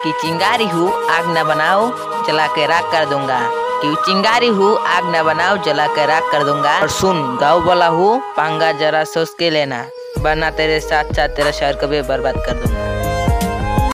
कि चिंगारी हूँ आग न बनाओ जला के राख कर दूंगा, कि चिंगारी हूँ आग न बनाओ जला के राख कर दूंगा। और सुन गाँव वाला हूँ पंगा जरा सोच के लेना, वरना तेरे साथ साथ तेरा शहर को भी बर्बाद कर दूंगा।